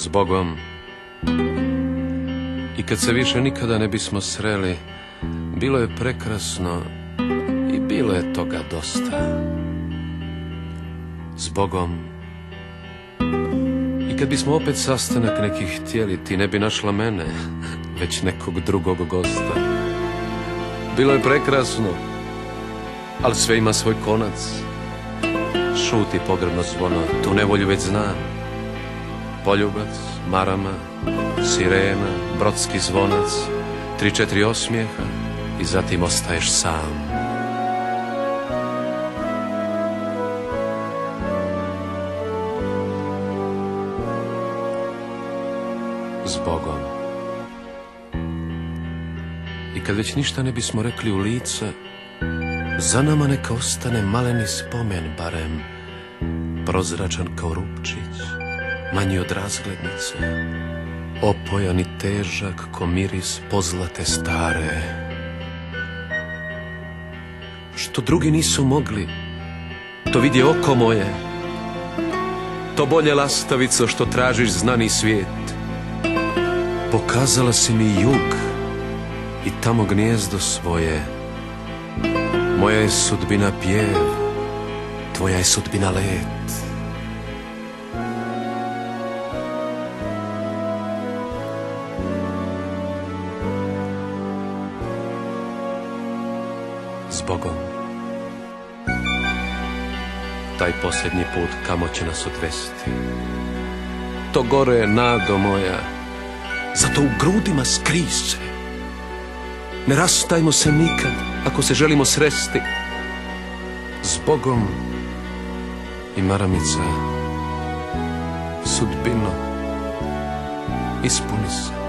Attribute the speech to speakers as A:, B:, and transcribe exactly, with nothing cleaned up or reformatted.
A: Zbogom. I kad se više nikada ne bismo sreli, bilo je prekrasno i bilo je toga dosta. Zbogom. I kad bismo opet sastanak neki htjeli, ti ne bi našla mene, već nekog drugog gosta. Bilo je prekrasno, ali sve ima svoj konac. Šuti pogrebno zvono, tu nevolju već znam. Poljubac, marama, sirena, brodski zvonac, tri, četiri osmijeha i zatim ostaješ sam. Zbogom. I kad već ništa ne bismo rekli u lice, za nama neka ostane maleni spomen barem, prozračan kao rupčić, manji od razglednice, opojan i težak ko miris pozlate stare. Što drugi nisu mogli, to vidi oko moje, to bolje lastavico što tražiš znani svijet. Pokazala si mi jug i tamo gnijezdo svoje. Moja je sudbina pjev, tvoja je sudbina let. Zbogom. Taj posljednji put kamo će nas odvesti. To gore je nado moja, zato u grudima skrij se. Ne rastajmo se nikad, ako se želimo sresti. Zbogom i maramica, sudbino, ispuni se.